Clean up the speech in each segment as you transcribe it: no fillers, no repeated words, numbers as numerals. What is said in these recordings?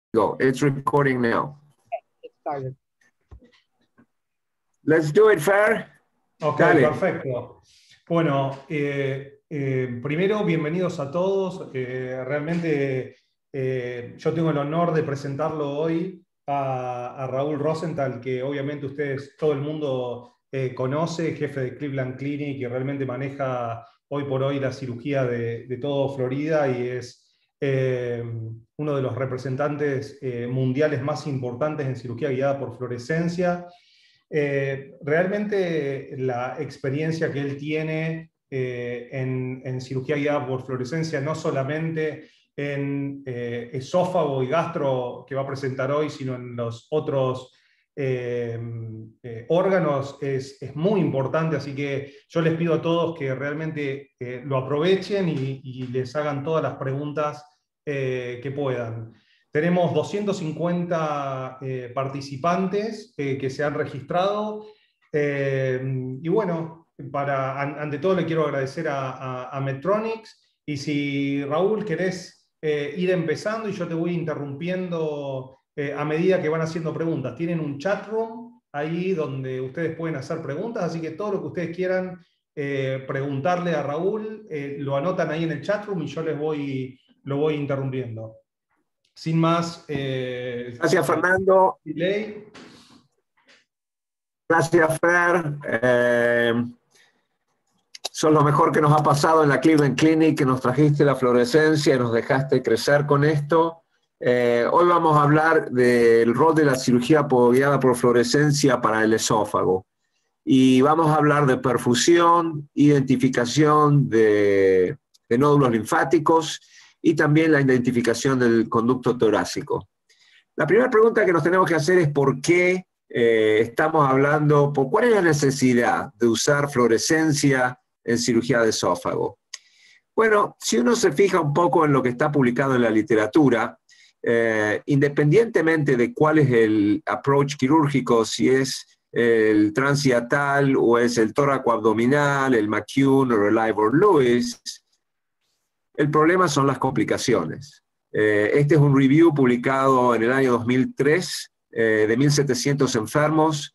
Go. It's recording now. It started. Let's do it, Fer. Ok, Dale. perfecto. Bueno, primero, bienvenidos a todos. Realmente yo tengo el honor de presentarlo hoy a Raúl Rosenthal, que obviamente ustedes, todo el mundo conoce, jefe de Cleveland Clinic, y realmente maneja hoy por hoy la cirugía de todo Florida y es uno de los representantes mundiales más importantes en cirugía guiada por fluorescencia. Realmente la experiencia que él tiene en cirugía guiada por fluorescencia, no solamente en esófago y gastro que va a presentar hoy, sino en los otros órganos, es muy importante. Así que yo les pido a todos que realmente lo aprovechen y les hagan todas las preguntas que puedan. Tenemos 250 participantes que se han registrado. Y bueno, ante todo le quiero agradecer a Medtronics. Y si, Raúl, querés ir empezando y yo te voy interrumpiendo a medida que van haciendo preguntas. Tienen un chat room ahí donde ustedes pueden hacer preguntas, así que todo lo que ustedes quieran preguntarle a Raúl, lo anotan ahí en el chat room y yo lo voy interrumpiendo. Sin más... Gracias, Fernando. delay. Gracias, Fer. Sos lo mejor que nos ha pasado en la Cleveland Clinic, que nos trajiste la fluorescencia y nos dejaste crecer con esto. Hoy vamos a hablar del rol de la cirugía guiada por fluorescencia para el esófago. Y vamos a hablar de perfusión, identificación de nódulos linfáticos y también la identificación del conducto torácico. La primera pregunta que nos tenemos que hacer es por qué estamos hablando, cuál es la necesidad de usar fluorescencia en cirugía de esófago. Bueno, si uno se fija un poco en lo que está publicado en la literatura, independientemente de cuál es el approach quirúrgico, si es el transhiatal o es el tóraco-abdominal, el McCune o el Ivor-Lewis, el problema son las complicaciones. Este es un review publicado en el año 2003 de 1.700 enfermos,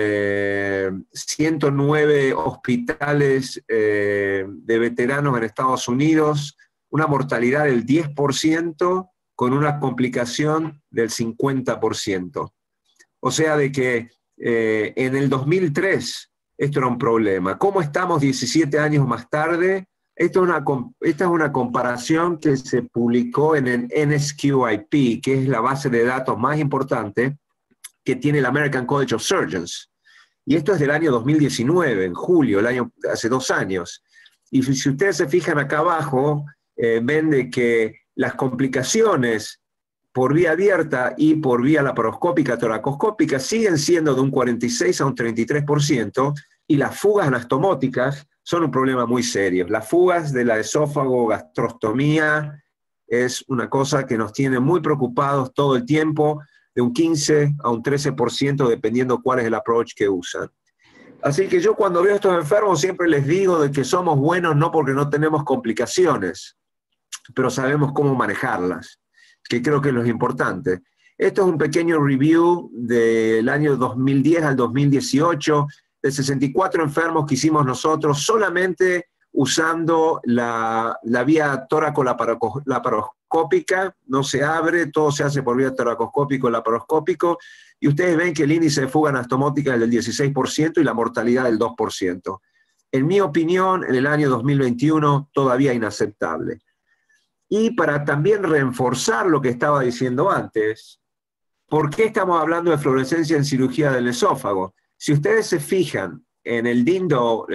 109 hospitales de veteranos en Estados Unidos, una mortalidad del 10% con una complicación del 50%. O sea, de que en el 2003 esto era un problema. ¿Cómo estamos 17 años más tarde? Esta es una comparación que se publicó en el NSQIP, que es la base de datos más importante que tiene el American College of Surgeons. Y esto es del año 2019, en julio, hace 2 años. Y si ustedes se fijan acá abajo, ven de que las complicaciones por vía abierta y por vía laparoscópica, toracoscópica, siguen siendo de un 46 a un 33%, y las fugas anastomóticas son un problema muy serio. Las fugas de la esófago, gastrostomía, es una cosa que nos tiene muy preocupados todo el tiempo, de un 15 a un 13%, dependiendo cuál es el approach que usan. Así que yo cuando veo a estos enfermos siempre les digo de que somos buenos no porque no tenemos complicaciones, pero sabemos cómo manejarlas, que creo que es lo importante. Esto es un pequeño review del año 2010 al 2018, de 64 enfermos que hicimos nosotros, solamente usando la vía tóraco-laparoscópica. No se abre, todo se hace por vía toracoscópico-laparoscópico, y ustedes ven que el índice de fuga anastomótica es del 16% y la mortalidad del 2%. En mi opinión, en el año 2021, todavía inaceptable. Y para también reforzar lo que estaba diciendo antes, ¿por qué estamos hablando de fluorescencia en cirugía del esófago? Si ustedes se fijan en el DINDO,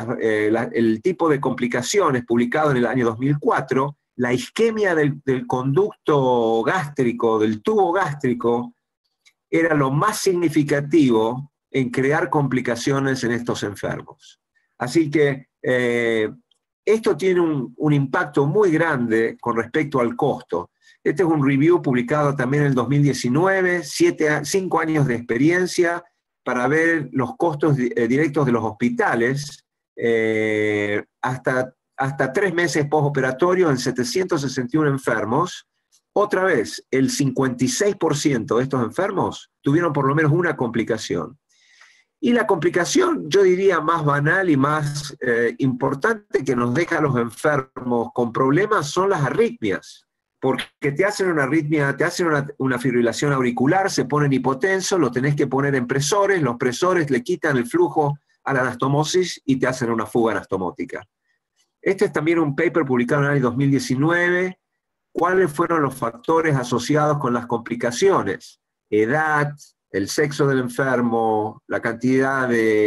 el tipo de complicaciones publicado en el año 2004, la isquemia del conducto gástrico, del tubo gástrico, era lo más significativo en crear complicaciones en estos enfermos. Así que esto tiene un impacto muy grande con respecto al costo. Este es un review publicado también en el 2019, 5 años de experiencia para ver los costos directos de los hospitales hasta 3 meses postoperatorio en 761 enfermos, Otra vez, el 56% de estos enfermos tuvieron por lo menos una complicación. Y la complicación, yo diría, más banal y más importante que nos deja a los enfermos con problemas son las arritmias. Porque te hacen una arritmia, te hacen una fibrilación auricular, se ponen hipotensos, lo tenés que poner en presores, los presores le quitan el flujo a la anastomosis y te hacen una fuga anastomótica. Este es también un paper publicado en el año 2019. ¿Cuáles fueron los factores asociados con las complicaciones? Edad, el sexo del enfermo, la cantidad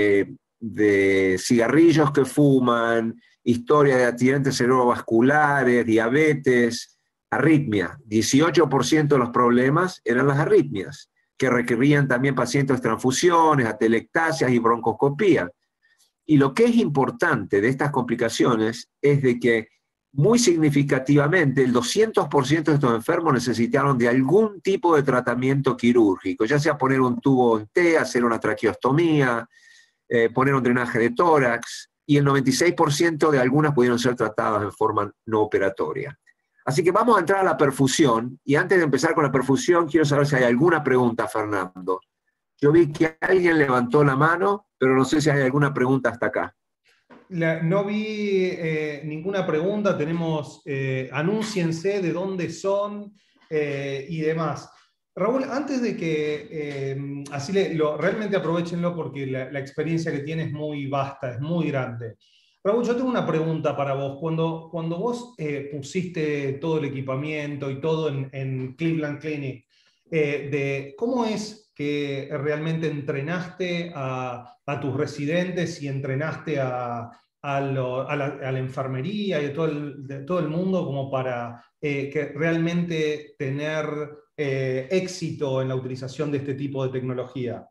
de cigarrillos que fuman, historia de accidentes cerebrovasculares, diabetes, arritmia. 18% de los problemas eran las arritmias, que requerían también pacientes transfusiones, atelectasias y broncoscopía. Y lo que es importante de estas complicaciones es de que muy significativamente, el 200% de estos enfermos necesitaron de algún tipo de tratamiento quirúrgico, ya sea poner un tubo en T, hacer una traqueostomía, poner un drenaje de tórax, y el 96% de algunas pudieron ser tratadas en forma no operatoria. Así que vamos a entrar a la perfusión, y antes de empezar con la perfusión, quiero saber si hay alguna pregunta, Fernando. Yo vi que alguien levantó la mano, pero no sé si hay alguna pregunta hasta acá. No vi ninguna pregunta, tenemos anúnciense de dónde son y demás. Raúl, antes de que realmente aprovechenlo porque la experiencia que tiene es muy vasta, es muy grande. Raúl, yo tengo una pregunta para vos. Cuando vos pusiste todo el equipamiento y todo en Cleveland Clinic, ¿cómo es que realmente entrenaste a tus residentes y entrenaste a la enfermería y de todo el mundo como para que realmente tener éxito en la utilización de este tipo de tecnología?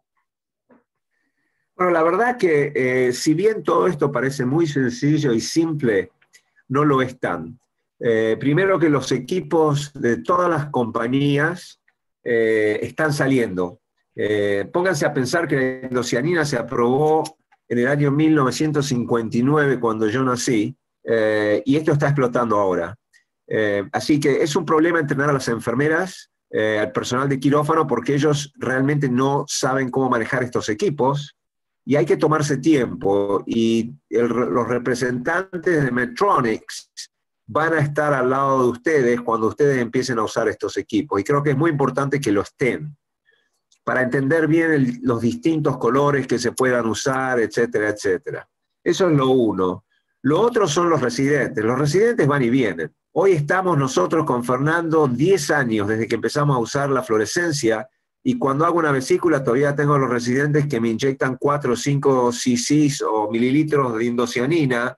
Bueno, la verdad que si bien todo esto parece muy sencillo y simple, no lo es tan. Primero que los equipos de todas las compañías están saliendo. Pónganse a pensar que la endocianina se aprobó en el año 1959, cuando yo nací, y esto está explotando ahora. Así que es un problema entrenar a las enfermeras, al personal de quirófano, porque ellos realmente no saben cómo manejar estos equipos, y hay que tomarse tiempo, y los representantes de Medtronic van a estar al lado de ustedes cuando ustedes empiecen a usar estos equipos, y creo que es muy importante que lo estén, para entender bien los distintos colores que se puedan usar, etcétera, etcétera. Eso es lo uno. Lo otro son los residentes. Los residentes van y vienen. Hoy estamos nosotros con Fernando 10 años desde que empezamos a usar la fluorescencia, y cuando hago una vesícula todavía tengo a los residentes que me inyectan 4 o 5 cc o mililitros de indocianina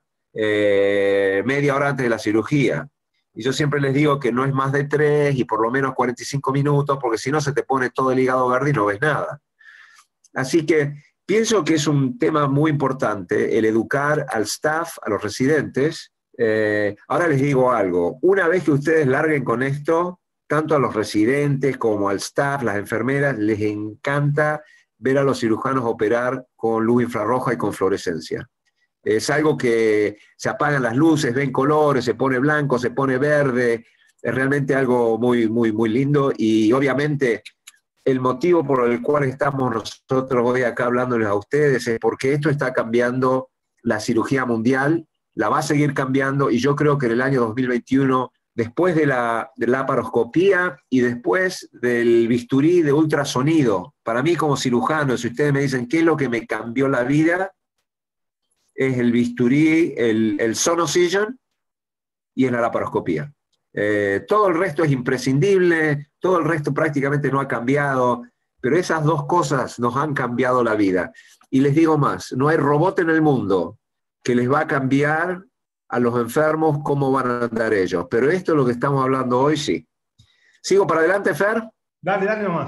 media hora antes de la cirugía. Y yo siempre les digo que no es más de 3 y por lo menos 45 minutos, porque si no se te pone todo el hígado verde y no ves nada. Así que pienso que es un tema muy importante el educar al staff, a los residentes. Ahora les digo algo, una vez que ustedes larguen con esto, tanto a los residentes como al staff, las enfermeras, les encanta ver a los cirujanos operar con luz infrarroja y con fluorescencia. Es algo que se apagan las luces, ven colores, se pone blanco, se pone verde, es realmente algo muy, muy, muy lindo, y obviamente el motivo por el cual estamos nosotros hoy acá hablándoles a ustedes es porque esto está cambiando la cirugía mundial, la va a seguir cambiando, y yo creo que en el año 2021, después de la laparoscopía y después del bisturí de ultrasonido, para mí como cirujano, si ustedes me dicen qué es lo que me cambió la vida, es el bisturí, el Sonocision y en la laparoscopía. Todo el resto es imprescindible, todo el resto prácticamente no ha cambiado, pero esas dos cosas nos han cambiado la vida. Y les digo más, no hay robot en el mundo que les va a cambiar a los enfermos cómo van a andar ellos. Pero esto es lo que estamos hablando hoy, sí. ¿Sigo para adelante, Fer? Dale nomás.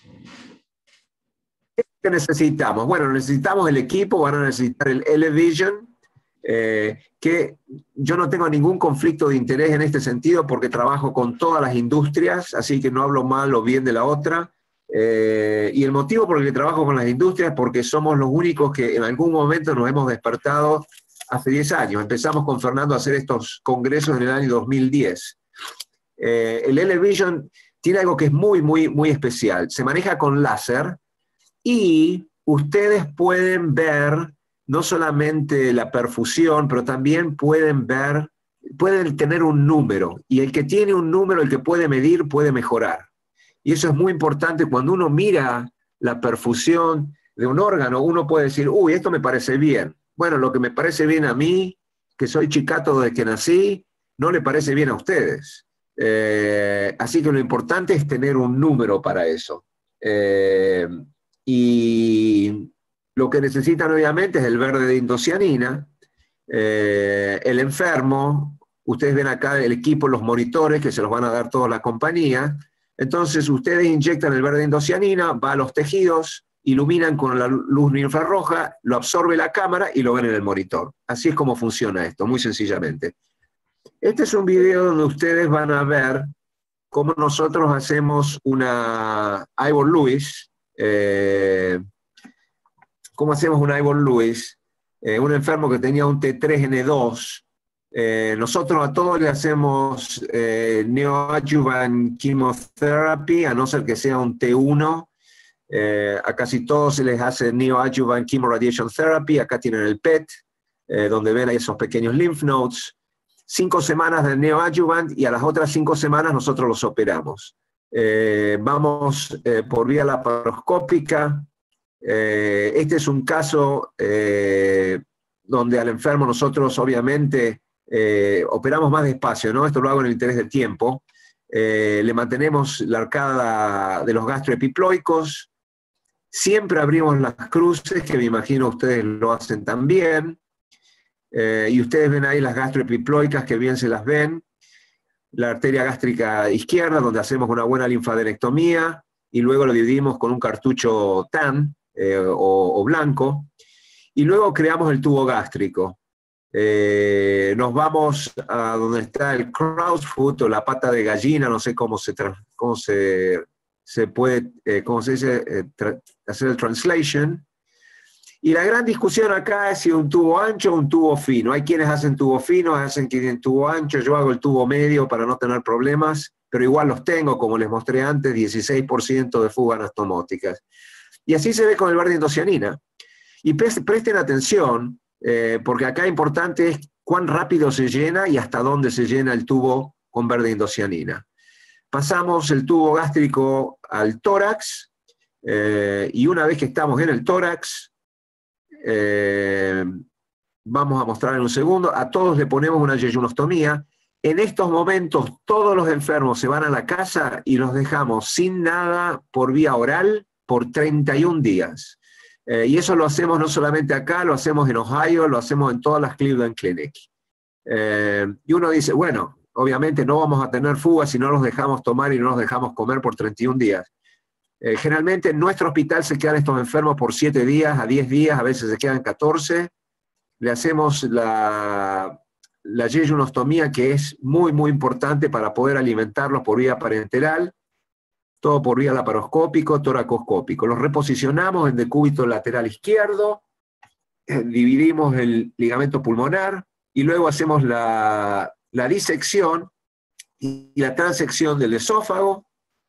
¿Qué necesitamos? Bueno, necesitamos el equipo, van a necesitar el Elevision, que yo no tengo ningún conflicto de interés en este sentido porque trabajo con todas las industrias, así que no hablo mal o bien de la otra. Y el motivo por el que trabajo con las industrias es porque somos los únicos que en algún momento nos hemos despertado hace 10 años. Empezamos con Fernando a hacer estos congresos en el año 2010. El L-Vision tiene algo que es muy, muy, muy especial. Se maneja con láser y ustedes pueden ver no solamente la perfusión, pero también pueden tener un número. Y el que tiene un número, el que puede medir, puede mejorar. Y eso es muy importante cuando uno mira la perfusión de un órgano. Uno puede decir, uy, esto me parece bien. Bueno, lo que me parece bien a mí, que soy chicato desde que nací, no le parece bien a ustedes. Así que lo importante es tener un número para eso. Y lo que necesitan obviamente es el verde de indocianina. El enfermo, ustedes ven acá el equipo, los monitores que se los van a dar toda la compañía. Entonces ustedes inyectan el verde de indocianina, va a los tejidos, iluminan con la luz infrarroja, lo absorbe la cámara y lo ven en el monitor. Así es como funciona esto, muy sencillamente. Este es un video donde ustedes van a ver cómo nosotros hacemos una Ivor Lewis, cómo hacemos una Ivor Lewis, un enfermo que tenía un T3N2. Nosotros a todos le hacemos neoadjuvant chemotherapy, a no ser que sea un T1. A casi todos se les hace neoadjuvant chemoradiation therapy. Acá tienen el PET, donde ven ahí esos pequeños lymph nodes. 5 semanas de neoadjuvant y a las otras 5 semanas nosotros los operamos. Vamos por vía laparoscópica. Este es un caso donde al enfermo nosotros obviamente operamos más despacio, ¿no? Esto lo hago en el interés del tiempo. Le mantenemos la arcada de los gastroepiploicos. Siempre abrimos las cruces, que me imagino ustedes lo hacen también. Y ustedes ven ahí las gastroepiploicas, que bien se las ven. La arteria gástrica izquierda, donde hacemos una buena linfadenectomía, y luego lo dividimos con un cartucho TAN o blanco, y luego creamos el tubo gástrico. Nos vamos a donde está el crowsfoot o la pata de gallina, no sé cómo se puede, cómo se dice, hacer el translation. Y la gran discusión acá es si un tubo ancho o un tubo fino. Hay quienes hacen tubo fino, hacen que tienen tubo ancho, yo hago el tubo medio para no tener problemas, pero igual los tengo, como les mostré antes, 16% de fugas anastomóticas. Y así se ve con el verde de indocianina. Y presten atención, porque acá importante es cuán rápido se llena y hasta dónde se llena el tubo con verde de indocianina. Pasamos el tubo gástrico al tórax, y una vez que estamos en el tórax, vamos a mostrar en un segundo, a todos le ponemos una yeyunostomía. En estos momentos todos los enfermos se van a la casa y los dejamos sin nada por vía oral por 31 días. Y eso lo hacemos no solamente acá, lo hacemos en Ohio, lo hacemos en todas las Cleveland Clinic. Y uno dice, bueno, obviamente no vamos a tener fugas si no los dejamos tomar y no los dejamos comer por 31 días. Generalmente en nuestro hospital se quedan estos enfermos por 7 días, a 10 días, a veces se quedan 14. Le hacemos la yeyunostomía, que es muy, muy importante para poder alimentarlos por vía parenteral, todo por vía laparoscópico, toracoscópico. Los reposicionamos en decúbito lateral izquierdo, dividimos el ligamento pulmonar y luego hacemos la disección y la transección del esófago.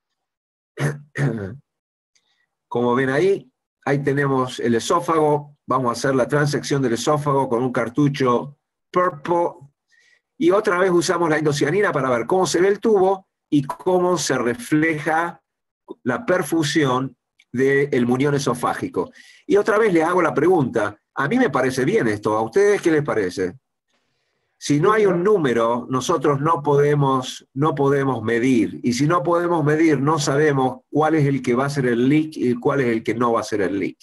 Como ven ahí tenemos el esófago. Vamos a hacer la transección del esófago con un cartucho purple. Y otra vez usamos la indocianina para ver cómo se ve el tubo y cómo se refleja la perfusión del muñón esofágico. Y otra vez les hago la pregunta. A mí me parece bien esto. ¿A ustedes qué les parece? Si no hay un número, nosotros no podemos medir. Y si no podemos medir, no sabemos cuál es el que va a ser el leak y cuál es el que no va a ser el leak.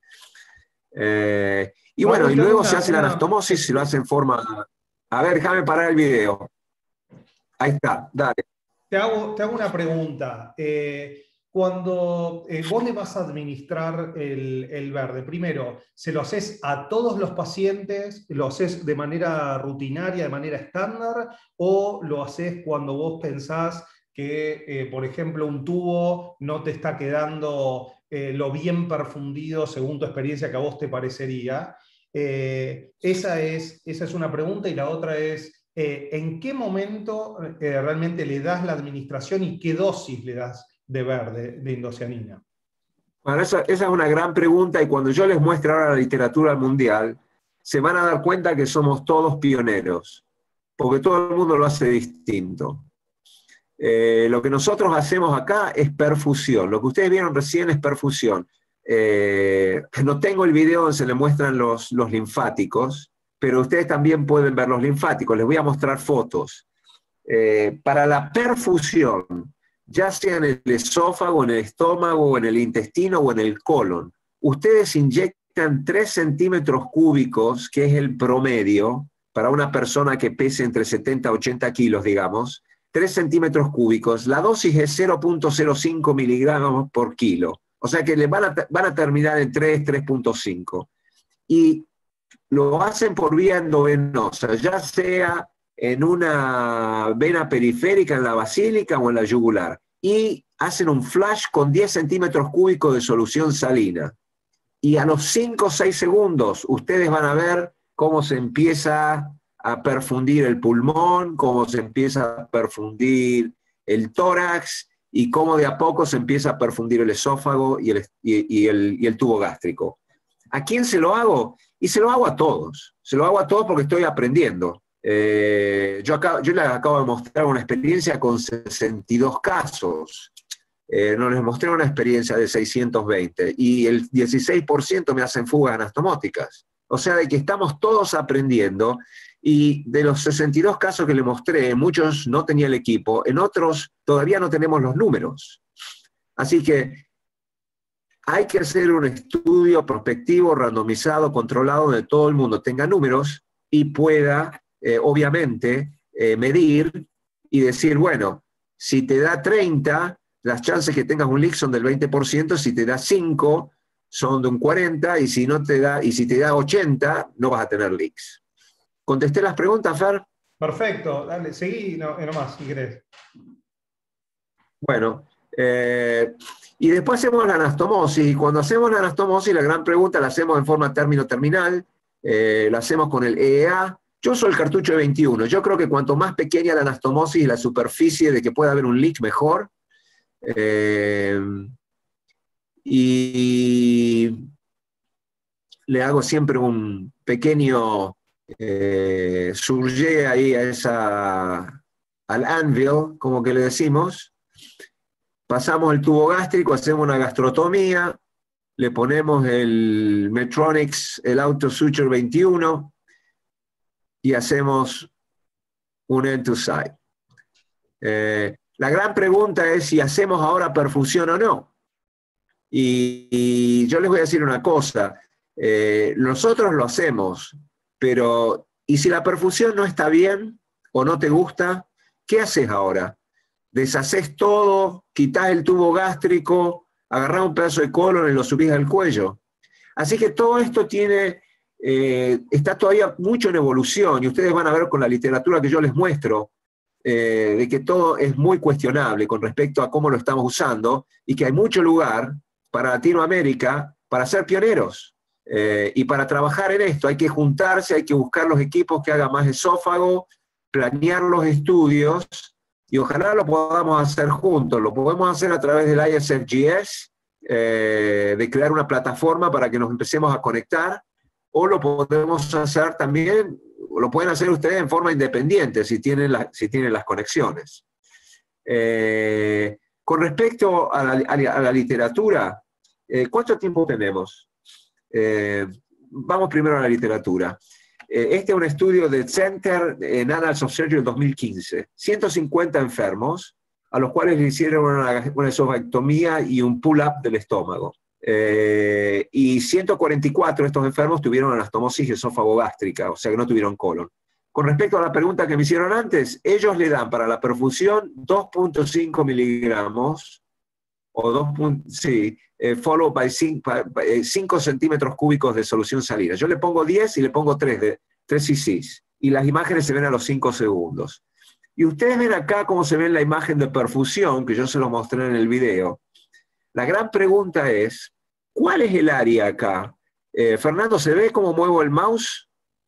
Y bueno, y luego se hace la anastomosis, se lo hace en forma... A ver, déjame parar el video. Ahí está, dale. Te hago una pregunta. Cuando vos le vas a administrar el verde, primero, ¿se lo haces a todos los pacientes? ¿Lo haces de manera rutinaria, de manera estándar? ¿O lo haces cuando vos pensás que, por ejemplo, un tubo no te está quedando lo bien perfundido según tu experiencia que a vos te parecería? Esa es una pregunta, y la otra es, ¿en qué momento realmente le das la administración y qué dosis le das de ver de indocianina? Bueno, esa es una gran pregunta y cuando yo les muestre ahora la literatura mundial, se van a dar cuenta que somos todos pioneros, porque todo el mundo lo hace distinto. Lo que nosotros hacemos acá es perfusión. Lo que ustedes vieron recién es perfusión. No tengo el video donde se le muestran los linfáticos, pero ustedes también pueden ver los linfáticos. Les voy a mostrar fotos. Para la perfusión, ya sea en el esófago, en el estómago, en el intestino o en el colon, ustedes inyectan 3 centímetros cúbicos, que es el promedio, para una persona que pese entre 70 y 80 kilos, digamos, 3 centímetros cúbicos. La dosis es 0.05 miligramos por kilo. O sea que van a terminar en 3.5. Y lo hacen por vía endovenosa, ya sea en una vena periférica, en la basílica o en la yugular. Y hacen un flash con 10 centímetros cúbicos de solución salina. Y a los 5 o 6 segundos ustedes van a ver cómo se empieza a perfundir el pulmón, cómo se empieza a perfundir el tórax y cómo de a poco se empieza a perfundir el esófago y el tubo gástrico. ¿A quién se lo hago? Y se lo hago a todos. Se lo hago a todos porque estoy aprendiendo. Yo les acabo de mostrar una experiencia con 62 casos. No les mostré una experiencia de 620 y el 16% me hacen fugas anastomóticas. O sea, de que estamos todos aprendiendo y de los 62 casos que les mostré, muchos no tenía el equipo, en otros todavía no tenemos los números. Así que hay que hacer un estudio prospectivo, randomizado, controlado, donde todo el mundo tenga números y pueda, obviamente, medir y decir, bueno, si te da 30, las chances que tengas un leak son del 20%, si te da 5, son de un 40%, y si te da 80, no vas a tener leaks. ¿Contesté las preguntas, Fer? Perfecto, dale, seguí nomás, si querés. Bueno, y después hacemos la anastomosis, y cuando hacemos la anastomosis, la gran pregunta la hacemos en forma término-terminal, la hacemos con el EEA. Yo uso el cartucho de 21, yo creo que cuanto más pequeña la anastomosis y la superficie de que pueda haber un leak, mejor. Y le hago siempre un pequeño surgé ahí al anvil, como que le decimos. Pasamos el tubo gástrico, hacemos una gastrotomía, le ponemos el Medtronic, el Auto Suture 21 y hacemos un end to side. La gran pregunta es si hacemos ahora perfusión o no. Y yo les voy a decir una cosa, nosotros lo hacemos, pero ¿y si la perfusión no está bien o no te gusta? ¿Qué haces ahora? ¿Deshaces todo, quitas el tubo gástrico, agarrás un pedazo de colon y lo subís al cuello? Así que todo esto está todavía mucho en evolución, y ustedes van a ver con la literatura que yo les muestro, de que todo es muy cuestionable con respecto a cómo lo estamos usando, y que hay mucho lugar para Latinoamérica para ser pioneros. Y para trabajar en esto hay que juntarse, hay que buscar los equipos que hagan más esófago, planear los estudios, y ojalá lo podamos hacer juntos. Lo podemos hacer a través del ISFGS, de crear una plataforma para que nos empecemos a conectar, o lo podemos hacer también, o lo pueden hacer ustedes en forma independiente, si tienen las conexiones. Con respecto a la literatura, ¿cuánto tiempo tenemos? Vamos primero a la literatura. Este es un estudio del Center en Annals of Surgery del 2015. 150 enfermos, a los cuales le hicieron una esofagectomía y un pull-up del estómago. Y 144 de estos enfermos tuvieron anastomosis esófago-gástrica, o sea que no tuvieron colon. Con respecto a la pregunta que me hicieron antes, ellos le dan para la perfusión 2.5 miligramos, o followed by 5 centímetros cúbicos de solución salina. Yo le pongo 10 y le pongo 3 cc's, y las imágenes se ven a los 5 segundos. Y ustedes ven acá cómo se ve la imagen de perfusión, que yo se los mostré en el video. La gran pregunta es, ¿cuál es el área acá? Fernando, ¿se ve cómo muevo el mouse?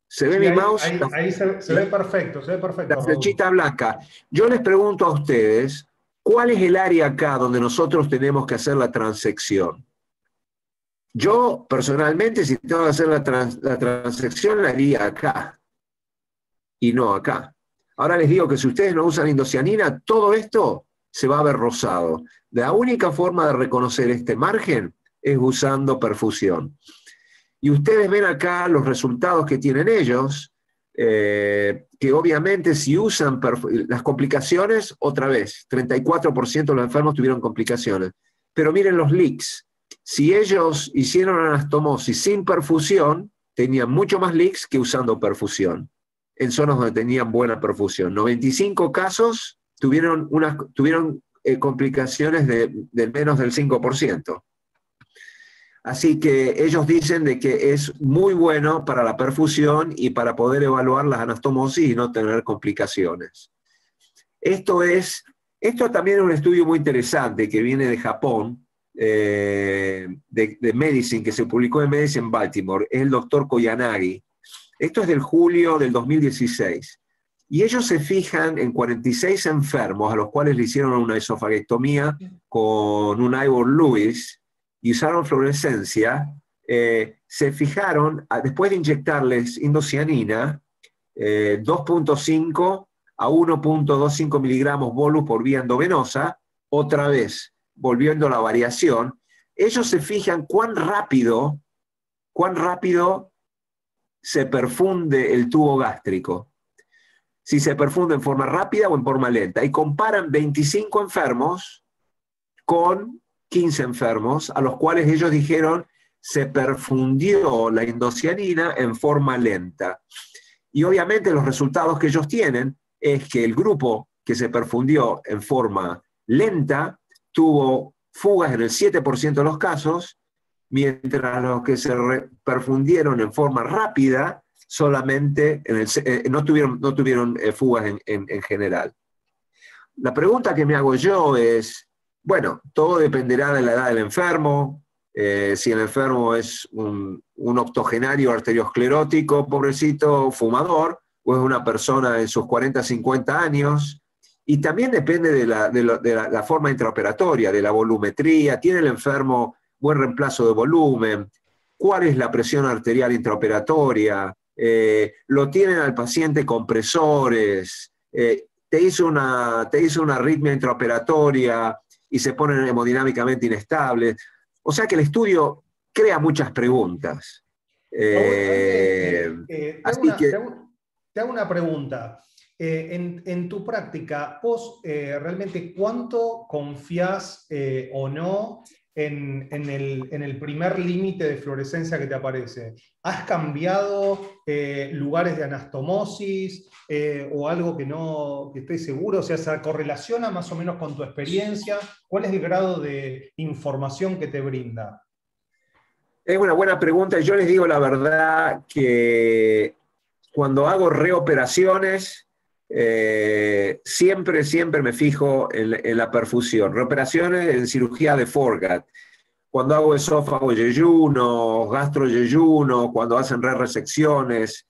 ¿Se ve Sí, mi ahí, mouse? ahí se ve perfecto, se ve perfecto, La Raúl. flechita blanca. Yo les pregunto a ustedes, ¿cuál es el área acá donde nosotros tenemos que hacer la transección? Yo, personalmente, si tengo que hacer la transección, la haría acá y no acá. Ahora les digo que si ustedes no usan indocianina, todo esto se va a ver rosado. La única forma de reconocer este margen es usando perfusión. Y ustedes ven acá los resultados que tienen ellos, que obviamente si usan las complicaciones, otra vez, 34% de los enfermos tuvieron complicaciones. Pero miren los leaks. Si ellos hicieron anastomosis sin perfusión, tenían mucho más leaks que usando perfusión, en zonas donde tenían buena perfusión. 95 casos tuvieron complicaciones de menos del 5%. Así que ellos dicen de que es muy bueno para la perfusión y para poder evaluar las anastomosis y no tener complicaciones. Esto también es un estudio muy interesante que viene de Japón, de Medicine, que se publicó en Medicine Baltimore, es el doctor Koyanagi. Esto es del julio del 2016. Y ellos se fijan en 46 enfermos a los cuales le hicieron una esofagestomía con un Ivor Lewis y usaron fluorescencia. Se fijaron, después de inyectarles indocianina, 2.5 a 1.25 miligramos bolus por vía endovenosa, otra vez, volviendo a la variación, ellos se fijan cuán rápido se perfunde el tubo gástrico. Si se perfunde en forma rápida o en forma lenta. Y comparan 25 enfermos con 15 enfermos, a los cuales ellos dijeron se perfundió la indocianina en forma lenta. Y obviamente los resultados que ellos tienen es que el grupo que se perfundió en forma lenta tuvo fugas en el 7% de los casos, mientras los que se perfundieron en forma rápida solamente no tuvieron fugas en general. La pregunta que me hago yo es, bueno, todo dependerá de la edad del enfermo, si el enfermo es un octogenario arteriosclerótico, pobrecito, fumador, o es una persona en sus 40, 50 años, y también depende de la forma intraoperatoria, de la volumetría, tiene el enfermo buen reemplazo de volumen, cuál es la presión arterial intraoperatoria, lo tienen al paciente compresores, te hizo una arritmia intraoperatoria y se ponen hemodinámicamente inestables. O sea que el estudio crea muchas preguntas. Así que te hago una pregunta. En tu práctica, vos realmente cuánto confías o no en el primer límite de fluorescencia que te aparece? ¿Has cambiado lugares de anastomosis o algo que estés seguro? O sea, ¿se correlaciona más o menos con tu experiencia? ¿Cuál es el grado de información que te brinda? es una buena pregunta y yo les digo la verdad que cuando hago reoperaciones, siempre me fijo en la perfusión. Reoperaciones en cirugía de Forgat. Cuando hago esófago yeyuno, gastro yeyuno, cuando hacen resecciones.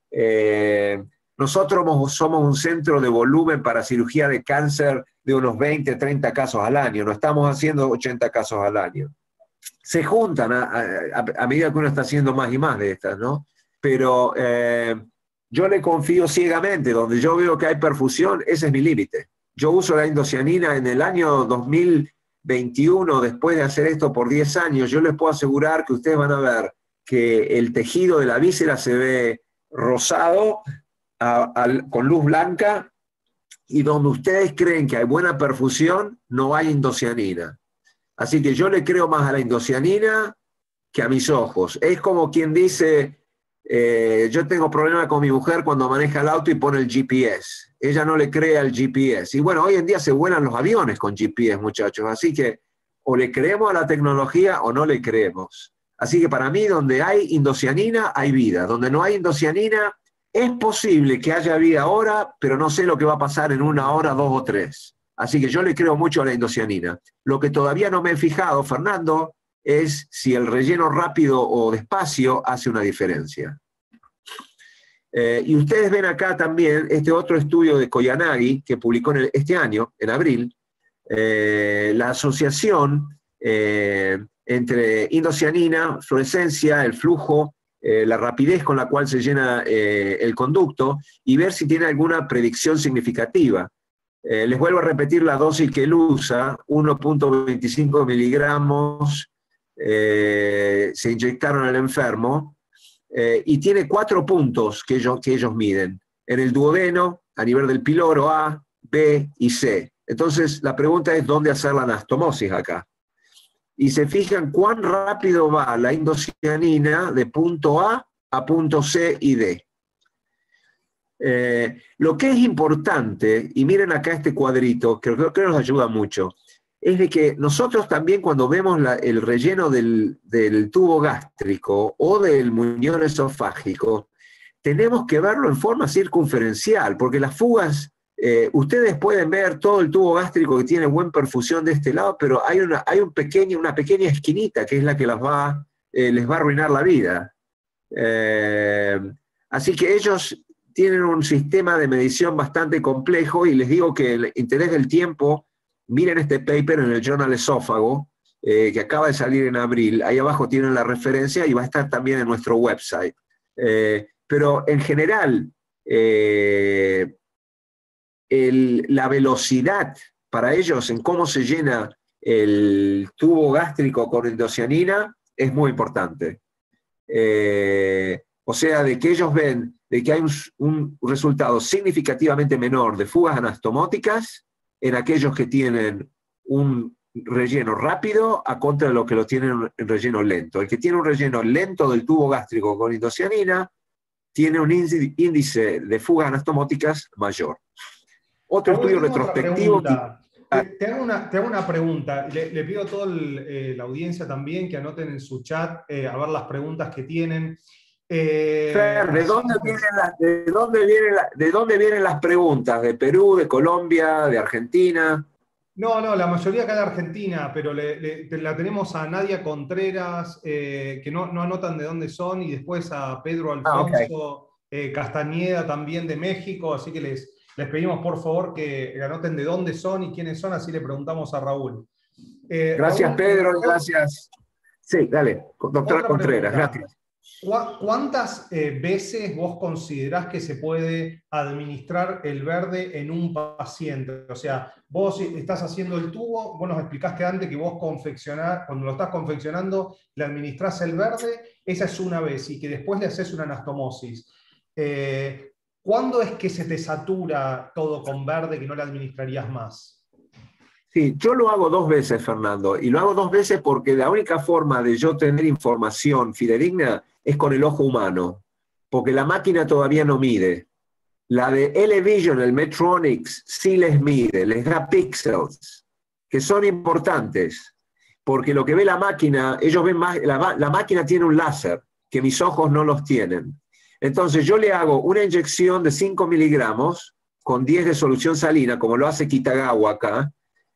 Nosotros somos un centro de volumen para cirugía de cáncer de unos 20, 30 casos al año. No estamos haciendo 80 casos al año. Se juntan a medida que uno está haciendo más y más de estas, ¿no? Pero yo le confío ciegamente. Donde yo veo que hay perfusión, ese es mi límite. Yo uso la indocianina en el año 2021, después de hacer esto por 10 años, yo les puedo asegurar que ustedes van a ver que el tejido de la víscera se ve rosado con luz blanca, y donde ustedes creen que hay buena perfusión, no hay indocianina. Así que yo le creo más a la indocianina que a mis ojos. Es como quien dice, yo tengo problema con mi mujer cuando maneja el auto y pone el GPS. Ella no le cree al GPS. Y bueno, hoy en día se vuelan los aviones con GPS, muchachos. Así que o le creemos a la tecnología o no le creemos. Así que para mí, donde hay indocianina, hay vida. Donde no hay indocianina, es posible que haya vida ahora, pero no sé lo que va a pasar en 1 hora, 2 o 3. Así que yo le creo mucho a la indocianina. Lo que todavía no me he fijado, Fernando, es si el relleno rápido o despacio hace una diferencia. Y ustedes ven acá también este otro estudio de Koyanagi que publicó este año, en abril, la asociación entre indocianina, fluorescencia, el flujo, la rapidez con la cual se llena el conducto y ver si tiene alguna predicción significativa. Les vuelvo a repetir la dosis que él usa, 1.25 miligramos se inyectaron al enfermo y tiene 4 puntos que ellos miden, en el duodeno, a nivel del píloro A, B y C. Entonces la pregunta es dónde hacer la anastomosis acá. Y se fijan cuán rápido va la indocianina de punto A punto C y D. Lo que es importante, y miren acá este cuadrito, que creo que nos ayuda mucho, es de que nosotros también cuando vemos el relleno del tubo gástrico o del muñón esofágico, tenemos que verlo en forma circunferencial, porque las fugas, ustedes pueden ver todo el tubo gástrico que tiene buena perfusión de este lado, pero hay una pequeña esquinita que es la que les va a arruinar la vida. Así que ellos tienen un sistema de medición bastante complejo y les digo que el interés del tiempo, miren este paper en el Journal Esófago, que acaba de salir en abril, ahí abajo tienen la referencia y va a estar también en nuestro website. Pero en general, la velocidad para ellos en cómo se llena el tubo gástrico con indocianina es muy importante. O sea, de que ellos ven de que hay un resultado significativamente menor de fugas anastomóticas en aquellos que tienen un relleno rápido a contra de los que lo tienen en relleno lento. El que tiene un relleno lento del tubo gástrico con indocianina tiene un índice de fugas anastomóticas mayor. Otro estudio retrospectivo. Te hago una pregunta. Le pido a toda la audiencia también que anoten en su chat a ver las preguntas que tienen. Fer, ¿de dónde vienen las preguntas? ¿De Perú, de Colombia, de Argentina? No, la mayoría acá de Argentina, pero la tenemos a Nadia Contreras, que no anotan de dónde son, y después a Pedro Alfonso Castañeda también de México, así que les pedimos por favor que anoten de dónde son y quiénes son, así le preguntamos a Raúl. Gracias, Raúl, Pedro, gracias. Sí, dale, doctora Contreras, pregunta. gracias. ¿Cuántas veces vos considerás que se puede administrar el verde en un paciente? O sea, vos estás haciendo el tubo, vos nos explicaste antes que vos cuando lo estás confeccionando, le administrás el verde, esa es una vez, y que después le haces una anastomosis. ¿Cuándo es que se te satura todo con verde que no le administrarías más? Sí, yo lo hago 2 veces, Fernando, y lo hago 2 veces porque la única forma de yo tener información fidedigna es con el ojo humano, porque la máquina todavía no mide. La de Elevision, el Medtronics, sí les mide, les da píxeles, que son importantes, porque lo que ve la máquina, ellos ven más, la máquina tiene un láser, que mis ojos no los tienen. Entonces yo le hago una inyección de 5 miligramos con 10 de solución salina, como lo hace Kitagawa acá,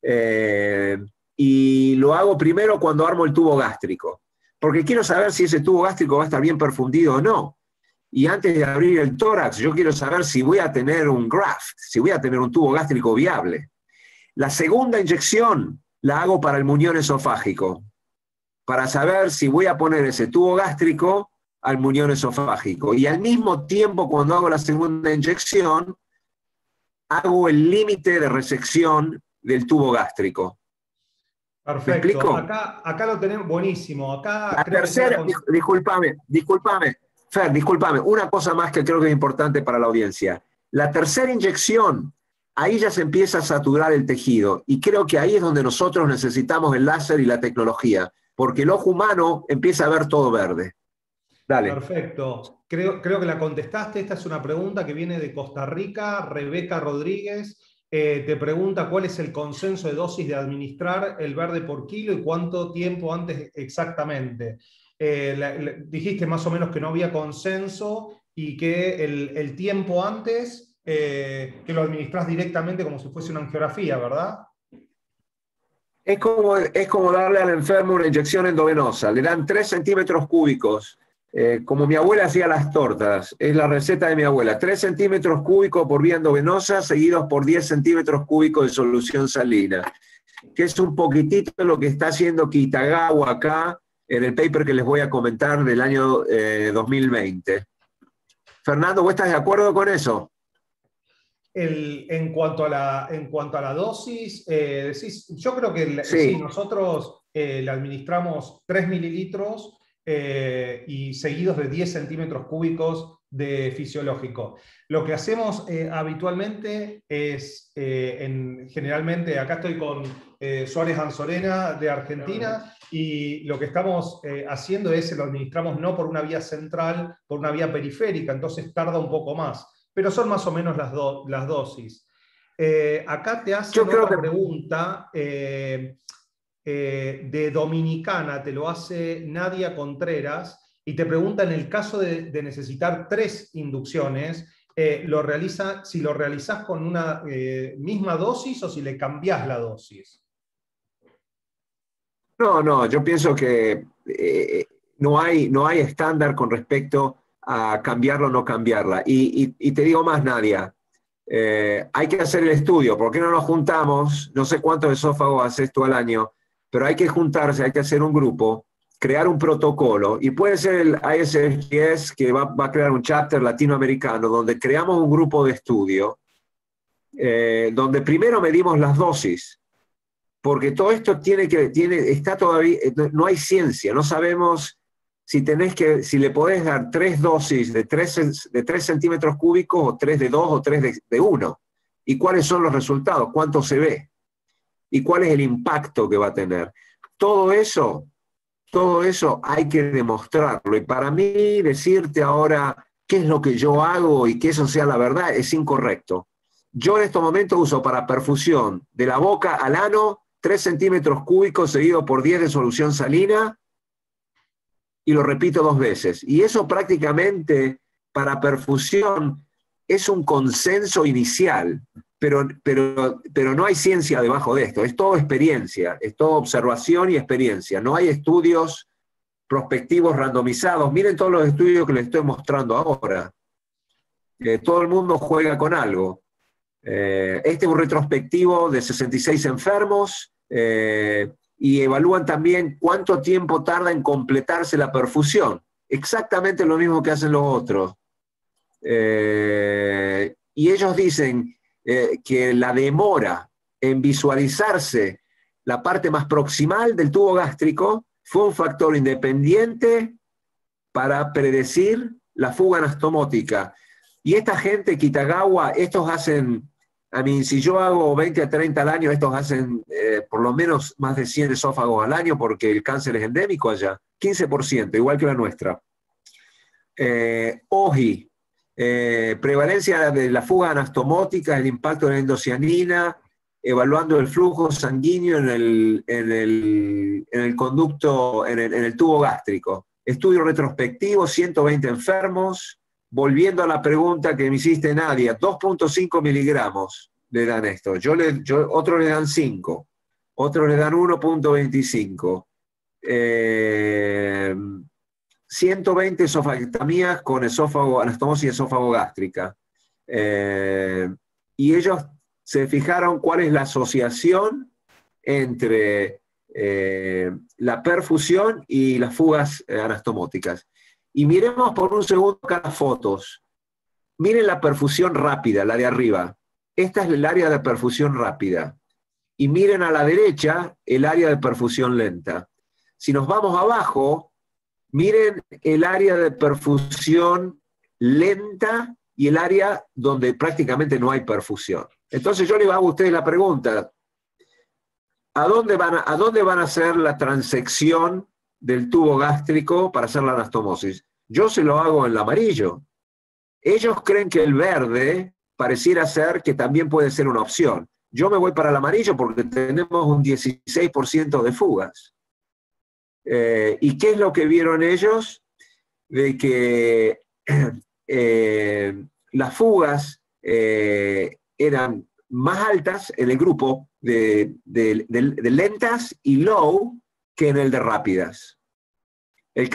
y lo hago primero cuando armo el tubo gástrico, porque quiero saber si ese tubo gástrico va a estar bien perfundido o no. Y antes de abrir el tórax, yo quiero saber si voy a tener un graft, si voy a tener un tubo gástrico viable. La segunda inyección la hago para el muñón esofágico, para saber si voy a poner ese tubo gástrico al muñón esofágico. Y al mismo tiempo, cuando hago la segunda inyección, hago el límite de resección del tubo gástrico. Perfecto. ¿Me explico? Acá lo tenemos buenísimo. Acá la tercera, discúlpame, Fer, discúlpame, una cosa más que creo que es importante para la audiencia. La tercera inyección, ahí ya se empieza a saturar el tejido y creo que ahí es donde nosotros necesitamos el láser y la tecnología, porque el ojo humano empieza a ver todo verde. Dale. Perfecto. Creo que la contestaste. Esta es una pregunta que viene de Costa Rica. Rebeca Rodríguez te pregunta cuál es el consenso de dosis de administrar el verde por kilo y cuánto tiempo antes exactamente. Dijiste más o menos que no había consenso y que el tiempo antes que lo administras directamente como si fuese una angiografía, ¿verdad? Es como darle al enfermo una inyección endovenosa. Le dan 3 centímetros cúbicos como mi abuela hacía las tortas, es la receta de mi abuela: 3 centímetros cúbicos por vía endovenosa, seguidos por 10 centímetros cúbicos de solución salina, que es un poquitito lo que está haciendo Kitagawa acá en el paper que les voy a comentar del año 2020. Fernando, ¿vos estás de acuerdo con eso? En cuanto a la dosis, yo creo que Sí. sí, nosotros le administramos 3 mililitros y seguidos de 10 centímetros cúbicos de fisiológico. Lo que hacemos habitualmente es, generalmente, acá estoy con Suárez Anzorena de Argentina, y lo que estamos haciendo es, lo administramos no por una vía central, por una vía periférica, entonces tarda un poco más, pero son más o menos las dosis. Acá te hacen otra pregunta de Dominicana, te lo hace Nadia Contreras, y te pregunta, en el caso de necesitar 3 inducciones, si lo realizás con una misma dosis o si le cambiás la dosis. No, yo pienso que no hay estándar con respecto a cambiarla o no cambiarla. Y te digo más, Nadia, hay que hacer el estudio. ¿Por qué no nos juntamos? No sé cuántos esófagos haces tú al año, pero hay que juntarse, hay que hacer un grupo, crear un protocolo, y puede ser el ISSGS que va a crear un chapter latinoamericano donde creamos un grupo de estudio, donde primero medimos las dosis, porque todo esto está todavía, no hay ciencia, no sabemos si le podés dar 3 dosis de 3 centímetros cúbicos, o 3 de 2 o 3 de 1, y cuáles son los resultados, cuánto se ve, y cuál es el impacto que va a tener. Todo eso hay que demostrarlo, y para mí decirte ahora qué es lo que yo hago y que eso sea la verdad es incorrecto. Yo en estos momentos uso para perfusión de la boca al ano 3 centímetros cúbicos seguido por 10 de solución salina, y lo repito 2 veces. Y eso prácticamente para perfusión es un consenso inicial, pero no hay ciencia debajo de esto, es todo experiencia, es todo observación y experiencia. No hay estudios prospectivos randomizados. Miren todos los estudios que les estoy mostrando ahora. Todo el mundo juega con algo. Este es un retrospectivo de 66 enfermos, y evalúan también cuánto tiempo tarda en completarse la perfusión. Exactamente lo mismo que hacen los otros. Y ellos dicen que la demora en visualizarse la parte más proximal del tubo gástrico fue un factor independiente para predecir la fuga anastomótica. Y esta gente, Kitagawa, estos hacen, si yo hago 20 a 30 al año, estos hacen por lo menos más de 100 esófagos al año, porque el cáncer es endémico allá, 15%, igual que la nuestra. OGI, prevalencia de la fuga anastomótica, el impacto de la endocianina, evaluando el flujo sanguíneo en el conducto, en el tubo gástrico. Estudio retrospectivo, 120 enfermos. Volviendo a la pregunta que me hiciste, Nadia, 2.5 miligramos le dan esto. Otros le dan 5, otros le dan 1.25. 120 esofagectomías con anastomosis esófago gástrica. Y ellos se fijaron cuál es la asociación entre la perfusión y las fugas anastomóticas. Y miremos por un segundo cada fotos. Miren la perfusión rápida, la de arriba. Esta es el área de perfusión rápida. Y miren a la derecha el área de perfusión lenta. Si nos vamos abajo, miren el área de perfusión lenta y el área donde prácticamente no hay perfusión. Entonces yo les hago a ustedes la pregunta: ¿a dónde van a hacer la transección del tubo gástrico para hacer la anastomosis? Yo se lo hago en el amarillo. Ellos creen que el verde pareciera ser que también puede ser una opción. Yo me voy para el amarillo porque tenemos un 16% de fugas. ¿Y qué es lo que vieron ellos? De que las fugas eran más altas en el grupo de lentas y low que en el de rápidas. el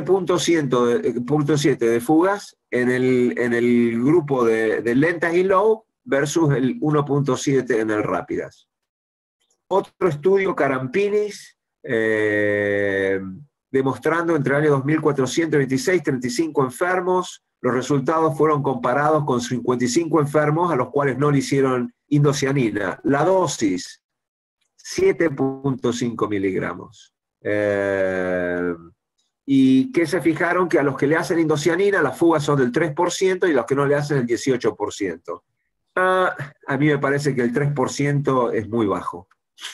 14.7 de fugas en el grupo de lentas y low versus el 1.7 en el rápidas. Otro estudio, Carampinis, demostrando entre el año 2426 35 enfermos. Los resultados fueron comparados con 55 enfermos a los cuales no le hicieron indocianina. La dosis, 7.5 miligramos. Y que se fijaron que a los que le hacen indocianina las fugas son del 3% y a los que no le hacen el 18%. A mí me parece que el 3% es muy bajo.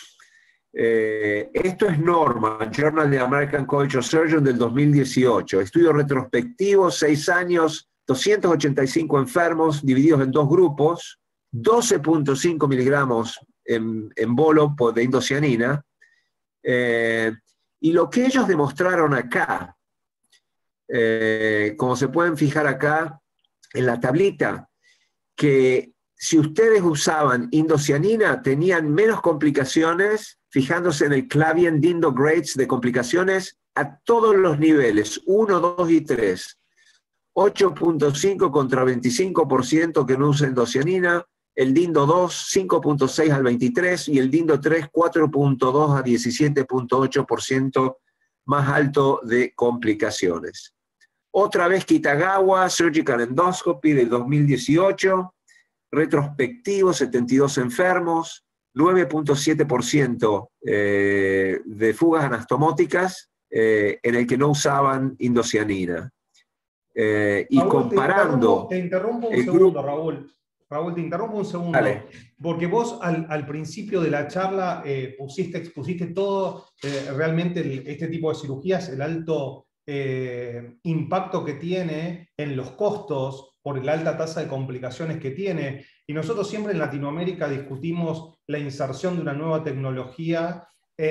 Esto es Norma, Journal of American College of Surgeons del 2018. Estudio retrospectivo, 6 años, 285 enfermos divididos en 2 grupos, 12.5 miligramos en bolo de indocianina. Y lo que ellos demostraron acá, como se pueden fijar acá en la tablita, que si ustedes usaban indocianina tenían menos complicaciones, fijándose en el Clavien-Dindo Grades de complicaciones a todos los niveles, 1, 2 y 3. 8.5 contra 25% que no usa indocianina, el Dindo 2, 5.6 al 23, y el Dindo 3, 4.2 a 17.8% más alto de complicaciones. Otra vez Kitagawa, Surgical Endoscopy del 2018, retrospectivo, 72 enfermos, 9.7% de fugas anastomóticas en el que no usaban indocianina. Y Raúl, comparando... Te interrumpo un segundo, Raúl. Raúl, te interrumpo un segundo. Dale. Porque vos al principio de la charla expusiste todo, realmente este tipo de cirugías, el alto impacto que tiene en los costos por la alta tasa de complicaciones que tiene. Y nosotros siempre en Latinoamérica discutimos la inserción de una nueva tecnología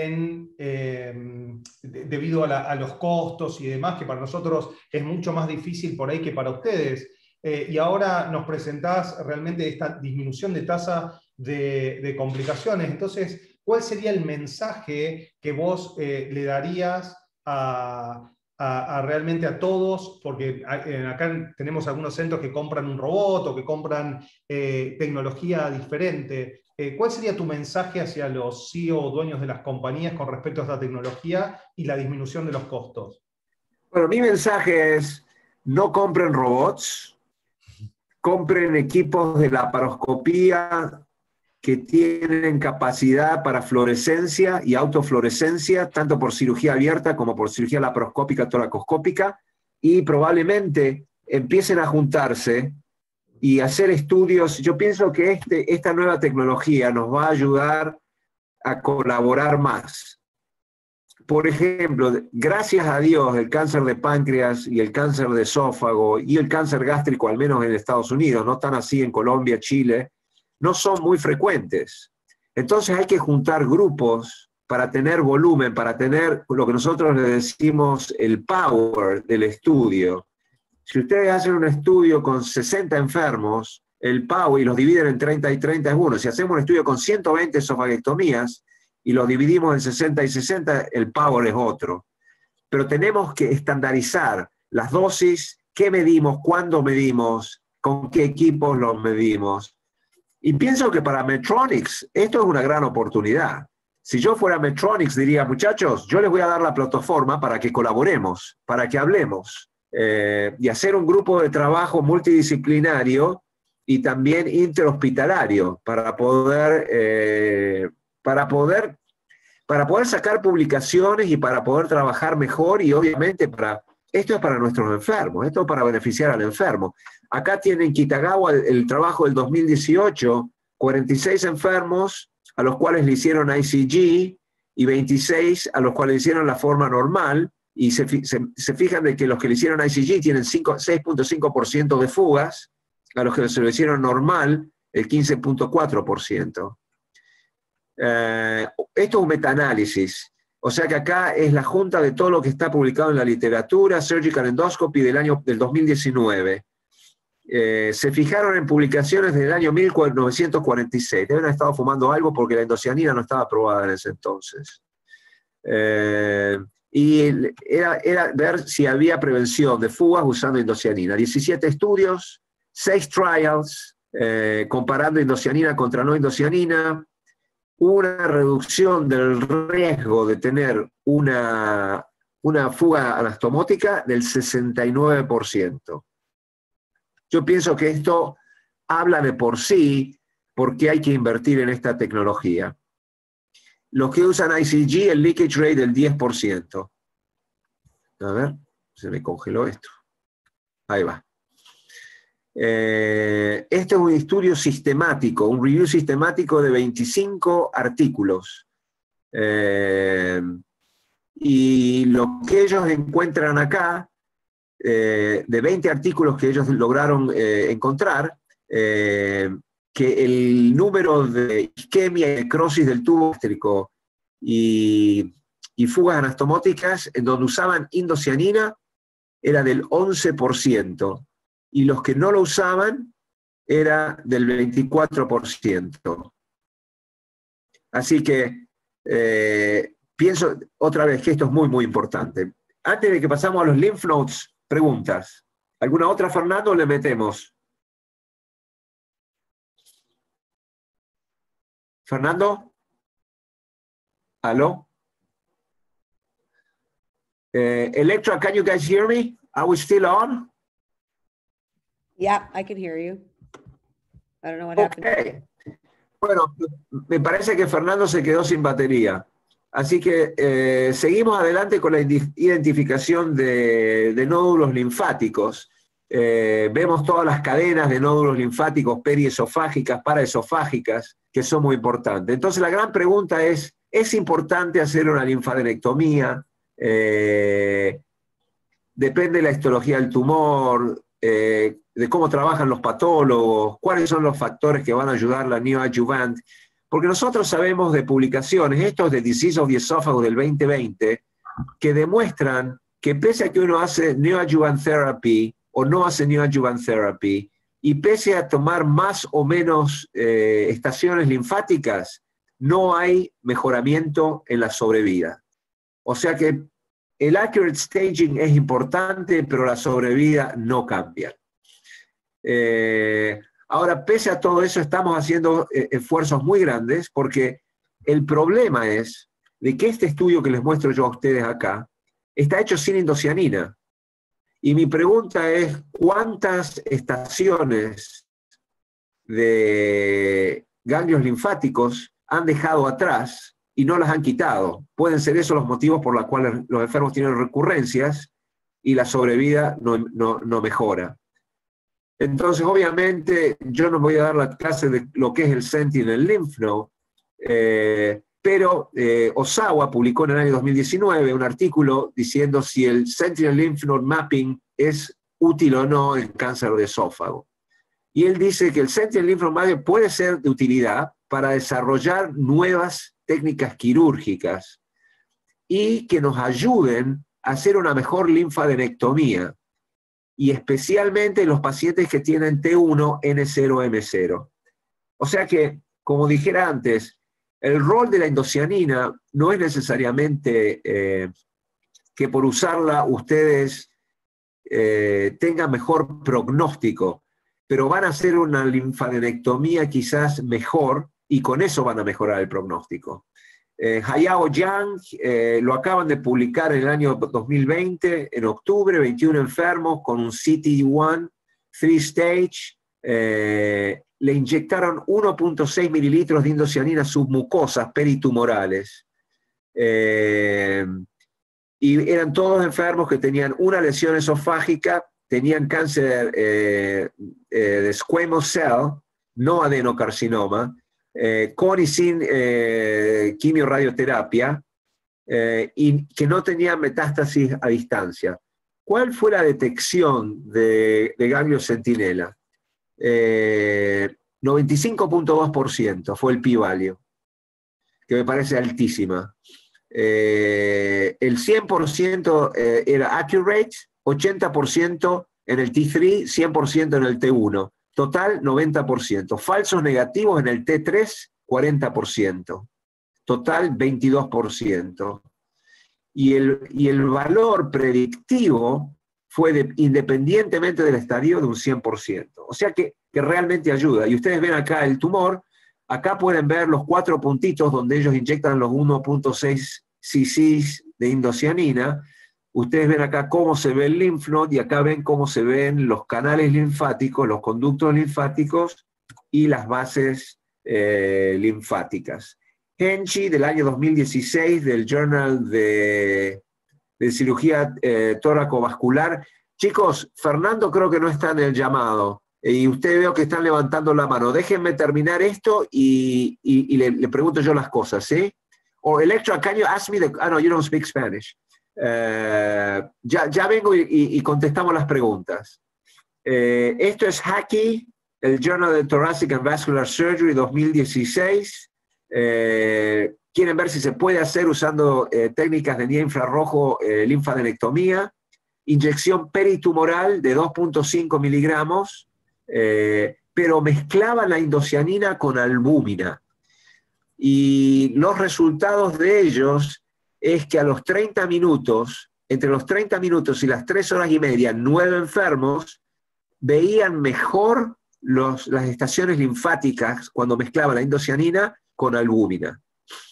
debido a los costos y demás, que para nosotros es mucho más difícil por ahí que para ustedes. Y ahora nos presentás realmente esta disminución de tasa de complicaciones. Entonces, ¿cuál sería el mensaje que vos le darías realmente a todos? Porque acá tenemos algunos centros que compran un robot o que compran tecnología diferente. ¿Cuál sería tu mensaje hacia los CEO o dueños de las compañías con respecto a esta tecnología y la disminución de los costos? Bueno, mi mensaje es: no compren robots, compren equipos de laparoscopía que tienen capacidad para fluorescencia y autofluorescencia, tanto por cirugía abierta como por cirugía laparoscópica toracoscópica, y probablemente empiecen a juntarse y hacer estudios. Yo pienso que esta nueva tecnología nos va a ayudar a colaborar más. Por ejemplo, gracias a Dios, el cáncer de páncreas y el cáncer de esófago y el cáncer gástrico, al menos en Estados Unidos, no están así en Colombia, Chile, no son muy frecuentes. Entonces hay que juntar grupos para tener volumen, para tener lo que nosotros le decimos el power del estudio. Si ustedes hacen un estudio con 60 enfermos, el power, y los dividen en 30 y 30 es uno. Si hacemos un estudio con 120 esofaguectomías y los dividimos en 60 y 60, el power es otro. Pero tenemos que estandarizar las dosis, qué medimos, cuándo medimos, con qué equipos los medimos. Y pienso que para Medtronic esto es una gran oportunidad. Si yo fuera Medtronic diría: muchachos, yo les voy a dar la plataforma para que colaboremos, para que hablemos, y hacer un grupo de trabajo multidisciplinario y también interhospitalario para poder sacar publicaciones y para poder trabajar mejor. Y obviamente esto es para nuestros enfermos, esto es para beneficiar al enfermo. Acá tienen Kitagawa el trabajo del 2018, 46 enfermos a los cuales le hicieron ICG y 26 a los cuales le hicieron la forma normal, y se fijan de que los que le hicieron ICG tienen 6.5% de fugas, a los que se lo hicieron normal el 15.4%. Esto es un metaanálisis, o sea que acá es la junta de todo lo que está publicado en la literatura, Surgical Endoscopy del 2019. Se fijaron en publicaciones del año 1946, deben haber estado fumando algo porque la indocianina no estaba aprobada en ese entonces. y era ver si había prevención de fugas usando indocianina. 17 estudios, 6 trials, comparando indocianina contra no indocianina, una reducción del riesgo de tener una fuga anastomótica del 69%. Yo pienso que esto habla de por sí por qué hay que invertir en esta tecnología. Los que usan ICG, el leakage rate del 10%. A ver, se me congeló esto. Ahí va. Este es un estudio sistemático, un review sistemático de 25 artículos. Y lo que ellos encuentran acá, de 20 artículos que ellos lograron encontrar, que el número de isquemia y necrosis del tubo gástrico y fugas anastomóticas en donde usaban indocianina era del 11%, y los que no lo usaban era del 24%. Así que pienso otra vez que esto es muy, muy importante. Antes de que pasamos a los lymph nodes, preguntas. ¿Alguna otra, Fernando, o le metemos? ¿Fernando? ¿Aló? Electra, can you guys hear me? Are we still on? Yeah, I can hear you. I don't know what happened. Okay. Bueno, me parece que Fernando se quedó sin batería. Así que seguimos adelante con la identificación de nódulos linfáticos. Vemos todas las cadenas de nódulos linfáticos periesofágicas, paraesofágicas, que son muy importantes. Entonces la gran pregunta ¿es importante hacer una linfadenectomía? Depende de la histología del tumor, de cómo trabajan los patólogos, cuáles son los factores que van a ayudar la neoadjuvant. Porque nosotros sabemos de publicaciones, estos de Disease of the Esophagus del 2020, que demuestran que pese a que uno hace neoadjuvant therapy o no hace neoadjuvant therapy, y pese a tomar más o menos estaciones linfáticas, no hay mejoramiento en la sobrevida. O sea que el accurate staging es importante, pero la sobrevida no cambia. Ahora, pese a todo eso, estamos haciendo esfuerzos muy grandes, porque el problema es de que este estudio que les muestro yo a ustedes acá está hecho sin indocianina. Y mi pregunta es, ¿cuántas estaciones de ganglios linfáticos han dejado atrás y no las han quitado? Pueden ser esos los motivos por los cuales los enfermos tienen recurrencias y la sobrevida no mejora. Entonces, obviamente, yo no voy a dar la clase de lo que es el Sentinel Lymph Node, pero Osawa publicó en el año 2019 un artículo diciendo si el Sentinel Lymph Node Mapping es útil o no en cáncer de esófago. Y él dice que el Sentinel Lymph Node Mapping puede ser de utilidad para desarrollar nuevas técnicas quirúrgicas y que nos ayuden a hacer una mejor linfadenectomía, y especialmente los pacientes que tienen T1, N0, M0. O sea que, como dijera antes, el rol de la indocianina no es necesariamente que por usarla ustedes tengan mejor pronóstico, pero van a hacer una linfadenectomía quizás mejor y con eso van a mejorar el pronóstico. Hayao Yang lo acaban de publicar en el año 2020, en octubre, 21 enfermos con un CT1, 3-stage, le inyectaron 1.6 mililitros de indocianina submucosas peritumorales. Y eran todos enfermos que tenían una lesión esofágica, tenían cáncer de squamous cell, no adenocarcinoma, con y sin quimioradioterapia, y que no tenían metástasis a distancia. ¿Cuál fue la detección de ganglio centinela? 95.2% fue el p-value, que me parece altísima. El 100% era accurate, 80% en el T3, 100% en el T1. Total, 90%. Falsos negativos en el T3, 40%. Total, 22%. y el valor predictivo fue independientemente del estadio de un 100%. O sea que realmente ayuda. Y ustedes ven acá el tumor, acá pueden ver los 4 puntitos donde ellos inyectan los 1.6 cc de indocianina. Ustedes ven acá cómo se ve el lymph node y acá ven cómo se ven los canales linfáticos, los conductos linfáticos y las bases linfáticas. Henchi, del año 2016, del Journal de Cirugía Tóraco-Vascular. Chicos, Fernando creo que no está en el llamado. Y ustedes veo que están levantando la mano. Déjenme terminar esto y le pregunto yo las cosas, ¿sí? O Electra, can you ask me the... Ah, no, you don't speak Spanish. Ya vengo y contestamos las preguntas. Esto es Hackey, el Journal de Thoracic and Vascular Surgery 2016. Quieren ver si se puede hacer usando técnicas de NIA infrarrojo, linfadenectomía, inyección peritumoral de 2.5 miligramos, pero mezclaban la indocianina con albúmina. Y los resultados de ellos es que a los 30 minutos, entre los 30 minutos y las 3 horas y media, 9 enfermos veían mejor las estaciones linfáticas cuando mezclaban la indocianina con albúmina.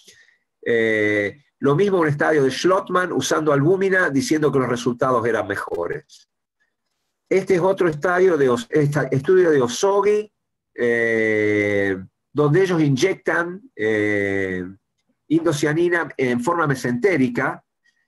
Lo mismo un estadio de Schlottmann usando albúmina diciendo que los resultados eran mejores. Este es otro estudio de Osogi, donde ellos inyectan indocianina en forma mesentérica,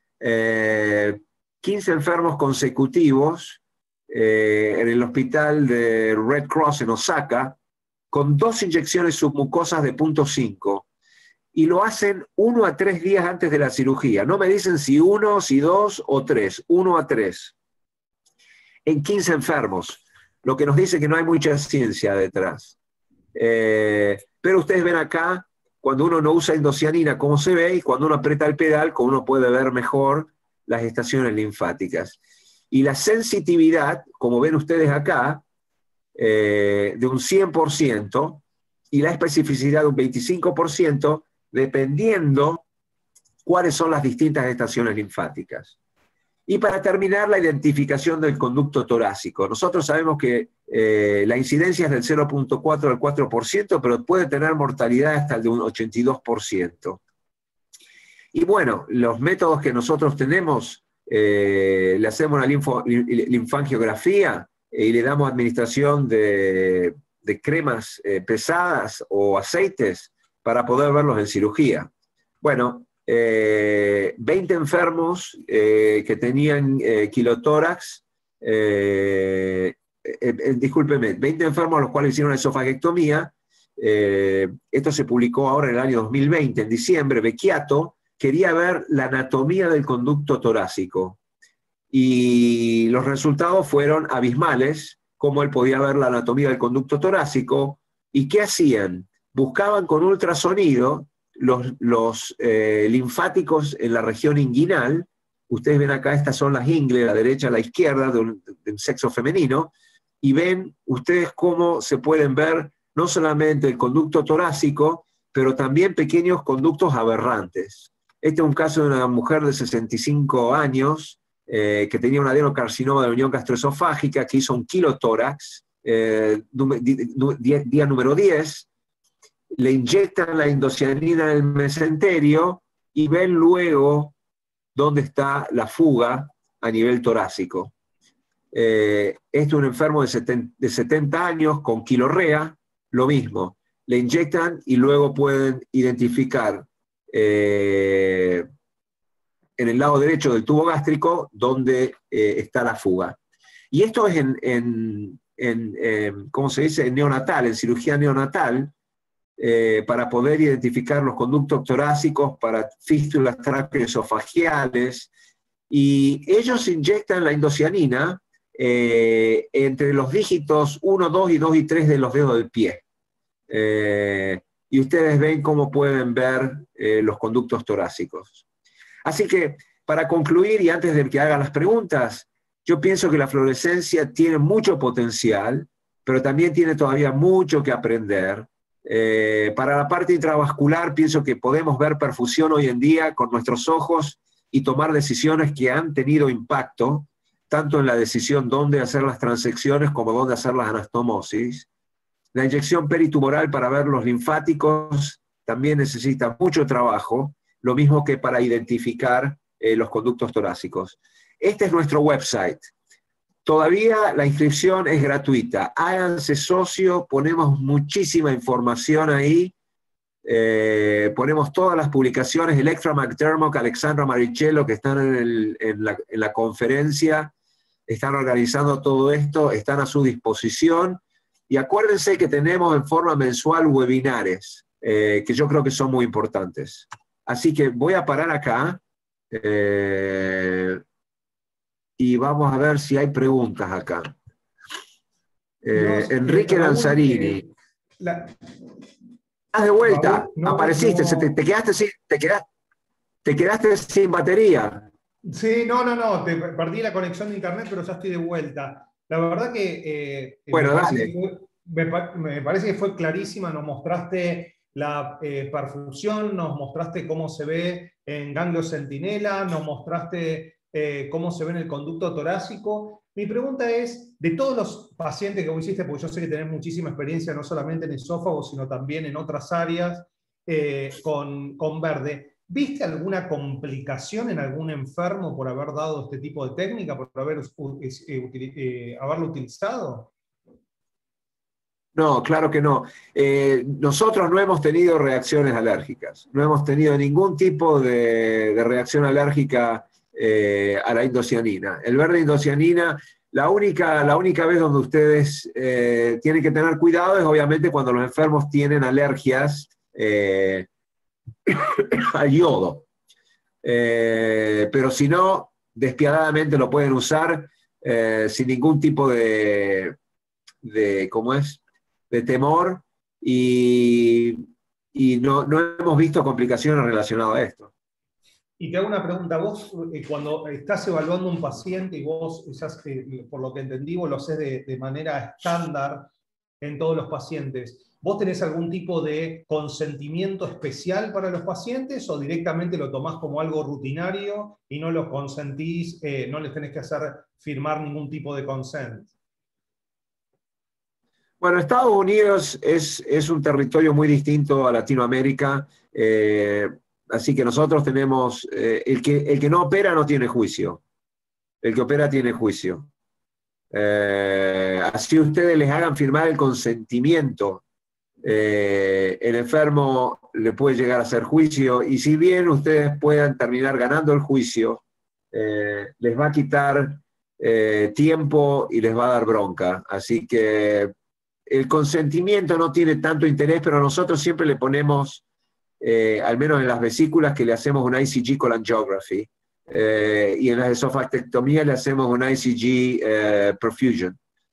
15 enfermos consecutivos en el hospital de Red Cross en Osaka, con 2 inyecciones submucosas de 0.5, y lo hacen 1 a 3 días antes de la cirugía. No me dicen si 1, si 2 o 3, 1 a 3. En 15 enfermos, lo que nos dice que no hay mucha ciencia detrás. Pero ustedes ven acá, cuando uno no usa indocianina, cómo se ve, y cuando uno aprieta el pedal, como uno puede ver mejor las estaciones linfáticas. Y la sensitividad, como ven ustedes acá, de un 100%, y la especificidad de un 25%, dependiendo cuáles son las distintas estaciones linfáticas. Y para terminar, la identificación del conducto torácico. Nosotros sabemos que la incidencia es del 0.4 al 4%, pero puede tener mortalidad hasta el de un 82%. Y bueno, los métodos que nosotros tenemos, le hacemos una linfangiografía y le damos administración de cremas pesadas o aceites para poder verlos en cirugía. Bueno, 20 enfermos que tenían quilotórax, discúlpeme, 20 enfermos a los cuales hicieron esofagectomía. Esto se publicó ahora en el año 2020, en diciembre. Becchiato quería ver la anatomía del conducto torácico y los resultados fueron abismales, como él podía ver la anatomía del conducto torácico. ¿Y qué hacían? Buscaban con ultrasonido los linfáticos en la región inguinal. Ustedes ven acá, estas son las ingles, la derecha a la izquierda, de un sexo femenino, y ven ustedes cómo se pueden ver no solamente el conducto torácico, pero también pequeños conductos aberrantes. Este es un caso de una mujer de 65 años que tenía un adenocarcinoma de la unión gastroesofágica, que hizo un kilotórax, día número 10, le inyectan la indocianina en el mesenterio y ven luego dónde está la fuga a nivel torácico. Este es un enfermo de 70 años con quilorrea, lo mismo. Le inyectan y luego pueden identificar en el lado derecho del tubo gástrico dónde está la fuga. Y esto es ¿cómo se dice? En neonatal, en cirugía neonatal, para poder identificar los conductos torácicos para fístulas traqueoesofagiales, y ellos inyectan la indocianina entre los dígitos 1, 2 y 2 y 3 de los dedos del pie. Y ustedes ven cómo pueden ver los conductos torácicos. Así que, para concluir, y antes de que hagan las preguntas, yo pienso que la fluorescencia tiene mucho potencial, pero también tiene todavía mucho que aprender. Para la parte intravascular, pienso que podemos ver perfusión hoy en día con nuestros ojos y tomar decisiones que han tenido impacto, tanto en la decisión dónde hacer las transecciones como dónde hacer las anastomosis. La inyección peritumoral para ver los linfáticos también necesita mucho trabajo, lo mismo que para identificar los conductos torácicos. Este es nuestro website. Todavía la inscripción es gratuita. Háganse socio, ponemos muchísima información ahí. Ponemos todas las publicaciones. Electra McDermott, Alexandra Marichello, que están en la conferencia, están organizando todo esto, están a su disposición. Y acuérdense que tenemos en forma mensual webinares, que yo creo que son muy importantes. Así que voy a parar acá y vamos a ver si hay preguntas acá. Enrique Lanzarini. ¿Estás de vuelta? Raúl, no, apareciste, no. te quedaste sin batería. Sí, no, perdí la conexión de internet, pero ya estoy de vuelta. La verdad que, Bueno, dale. me parece que fue clarísima, nos mostraste la perfusión, nos mostraste cómo se ve en ganglio centinela, nos mostraste cómo se ve en el conducto torácico. Mi pregunta es, de todos los pacientes que vos hiciste, porque yo sé que tenés muchísima experiencia no solamente en esófago, sino también en otras áreas, con verde, ¿viste alguna complicación en algún enfermo por haber dado este tipo de técnica, por haberlo utilizado? No, claro que no. Nosotros no hemos tenido reacciones alérgicas. No hemos tenido ningún tipo de reacción alérgica a la indocianina. El verde indocianina, la única vez donde ustedes tienen que tener cuidado es obviamente cuando los enfermos tienen alergias al yodo. Pero si no, despiadadamente lo pueden usar sin ningún tipo de temor y no hemos visto complicaciones relacionadas a esto. Y te hago una pregunta, vos cuando estás evaluando un paciente y vos, por lo que entendí, vos lo haces de manera estándar en todos los pacientes, ¿vos tenés algún tipo de consentimiento especial para los pacientes o directamente lo tomás como algo rutinario y no los consentís, no les tenés que hacer firmar ningún tipo de consent? Bueno, Estados Unidos es un territorio muy distinto a Latinoamérica, así que nosotros tenemos, el que no opera no tiene juicio, el que opera tiene juicio. Así ustedes les hagan firmar el consentimiento, el enfermo le puede llegar a hacer juicio y si bien ustedes puedan terminar ganando el juicio, les va a quitar tiempo y les va a dar bronca. Así que el consentimiento no tiene tanto interés, pero nosotros siempre le ponemos, al menos en las vesículas, que le hacemos una ICG cholangiography, y en las esofactectomías le hacemos una ICG perfusion.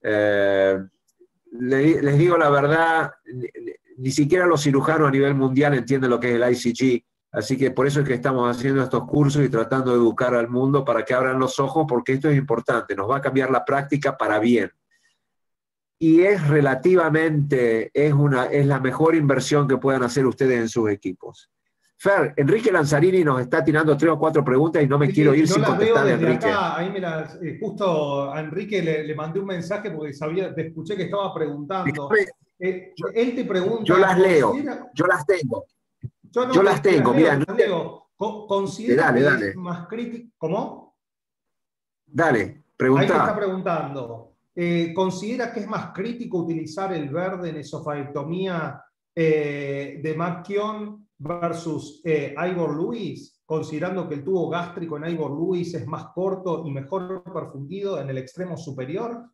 Les digo la verdad, ni siquiera los cirujanos a nivel mundial entienden lo que es el ICG, así que por eso es que estamos haciendo estos cursos y tratando de educar al mundo para que abran los ojos, porque esto es importante, nos va a cambiar la práctica para bien. Y es relativamente, es la mejor inversión que puedan hacer ustedes en sus equipos. Fer, Enrique Lanzarini nos está tirando 3 o 4 preguntas y no me quiero ir sin contestarle a Enrique. Acá, ahí justo a Enrique le mandé un mensaje porque te escuché que estaba preguntando. Él te pregunta... Yo las leo, yo las tengo. Yo las tengo, mira. ¿Considera que es más crítico? ¿Cómo? Dale, pregunta. Ahí te está preguntando. ¿Considera que es más crítico utilizar el verde en esofaectomía de McKeown versus Ivor Lewis, considerando que el tubo gástrico en Ivor Lewis es más corto y mejor perfundido en el extremo superior?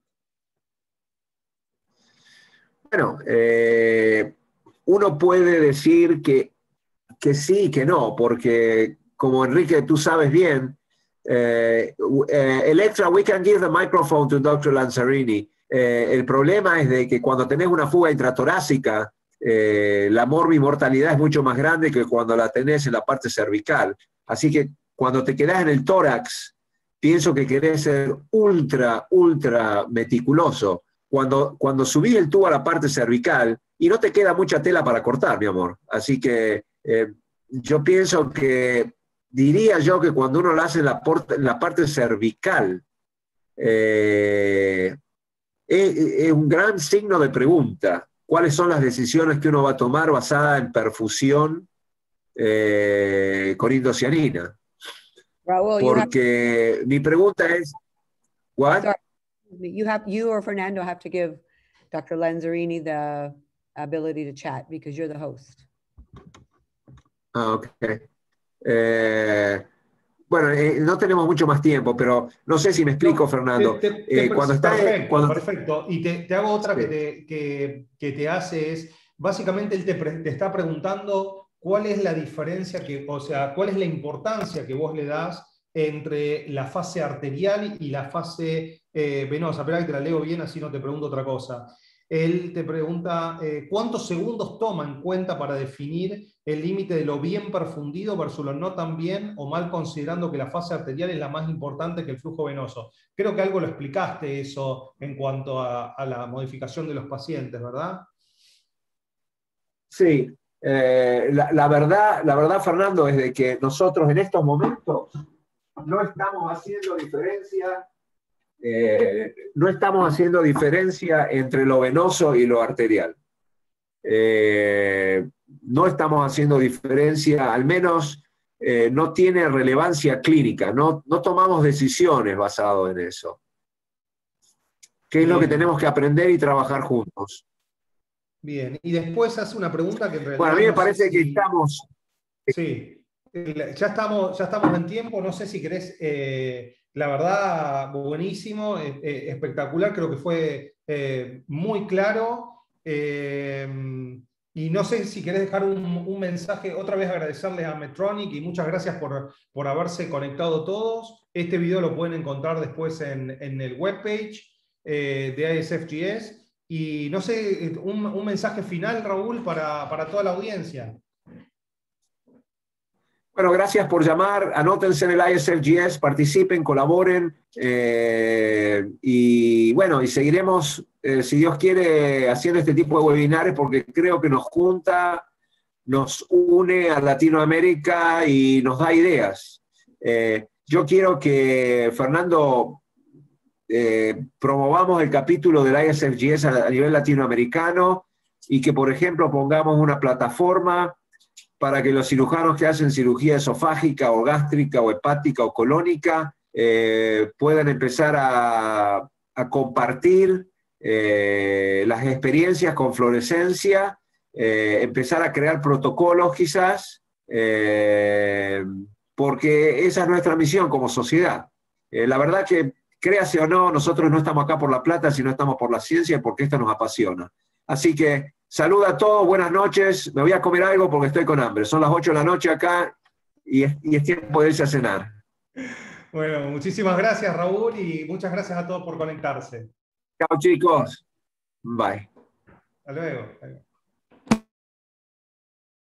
Bueno, uno puede decir que sí y que no, porque como Enrique tú sabes bien, Electra, we can give the microphone to Dr. Lanzarini. El problema es de que cuando tenés una fuga intratorácica, la morbimortalidad es mucho más grande que cuando la tenés en la parte cervical. Así que cuando te quedás en el tórax, pienso que querés ser ultra meticuloso. Cuando subís el tubo a la parte cervical, y no te queda mucha tela para cortar, mi amor. Así que yo pienso que diría yo que cuando uno lo hace en la parte cervical, es un gran signo de pregunta. ¿Cuáles son las decisiones que uno va a tomar basada en perfusión con indocianina? Raul, Porque mi pregunta es, ¿what? sorry, you or Fernando have to give Dr. Lanzarini the ability to chat because you're the host. Ah, ok. Bueno, no tenemos mucho más tiempo, pero no sé si me explico, Fernando. Perfecto. Y te hago otra Sí. que te hace es, básicamente él te está preguntando cuál es la diferencia, o sea, cuál es la importancia que vos le das entre la fase arterial y la fase venosa. Espera que te la leo bien, así no te pregunto otra cosa. Él te pregunta cuántos segundos toma en cuenta para definir el límite de lo bien perfundido versus lo no tan bien o mal, considerando que la fase arterial es la más importante que el flujo venoso. Creo que algo lo explicaste eso en cuanto a la modificación de los pacientes, ¿verdad? Sí, la verdad, Fernando, es de que nosotros en estos momentos no estamos haciendo diferencia. No estamos haciendo diferencia entre lo venoso y lo arterial. No estamos haciendo diferencia, al menos no tiene relevancia clínica, no tomamos decisiones basadas en eso. ¿Qué es lo que tenemos que aprender y trabajar juntos? Bien, y después hace una pregunta que en realidad... Bueno, a mí me parece que estamos... Sí, ya estamos en tiempo, no sé si querés... la verdad, buenísimo, espectacular, creo que fue muy claro. Y no sé si querés dejar un mensaje, otra vez agradecerles a Medtronic y muchas gracias por haberse conectado todos. Este video lo pueden encontrar después en el webpage de ISFGS. Y no sé, un mensaje final, Raúl, para toda la audiencia. Bueno, gracias por llamar, anótense en el ISFGS, participen, colaboren y bueno, y seguiremos, si Dios quiere, haciendo este tipo de webinares porque creo que nos junta, nos une a Latinoamérica y nos da ideas. Yo quiero que, Fernando, promovamos el capítulo del ISFGS a nivel latinoamericano y que, por ejemplo, pongamos una plataforma para que los cirujanos que hacen cirugía esofágica o gástrica o hepática o colónica puedan empezar a compartir las experiencias con fluorescencia, empezar a crear protocolos quizás, porque esa es nuestra misión como sociedad. La verdad que, créase o no, nosotros no estamos acá por la plata, sino estamos por la ciencia, porque esto nos apasiona. Así que, saluda a todos, buenas noches. Me voy a comer algo porque estoy con hambre. Son las 8 de la noche acá y es tiempo de irse a cenar. Bueno, muchísimas gracias, Raúl, y muchas gracias a todos por conectarse. Chao, chicos. Bye. Hasta luego.